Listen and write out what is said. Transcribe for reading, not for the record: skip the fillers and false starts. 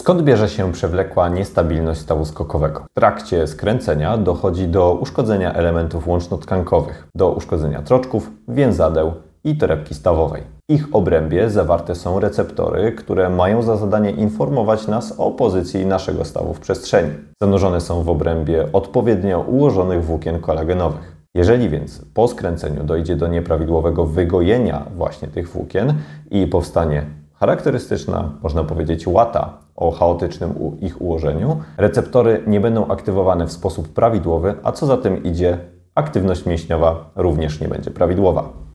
Skąd bierze się przewlekła niestabilność stawu skokowego? W trakcie skręcenia dochodzi do uszkodzenia elementów łączno-tkankowych, do uszkodzenia troczków, więzadeł i torebki stawowej. W ich obrębie zawarte są receptory, które mają za zadanie informować nas o pozycji naszego stawu w przestrzeni. Zanurzone są w obrębie odpowiednio ułożonych włókien kolagenowych. Jeżeli więc po skręceniu dojdzie do nieprawidłowego wygojenia właśnie tych włókien i powstanie charakterystyczna, można powiedzieć, łata o chaotycznym ich ułożeniu, receptory nie będą aktywowane w sposób prawidłowy, a co za tym idzie, aktywność mięśniowa również nie będzie prawidłowa.